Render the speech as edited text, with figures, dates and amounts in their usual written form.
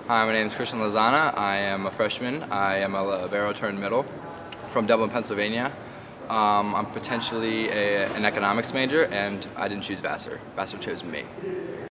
Hi, my name is Christian Lizana. I am a freshman. I am a libero turned middle from Dublin, Pennsylvania. I'm potentially an economics major, and I didn't choose Vassar. Vassar chose me.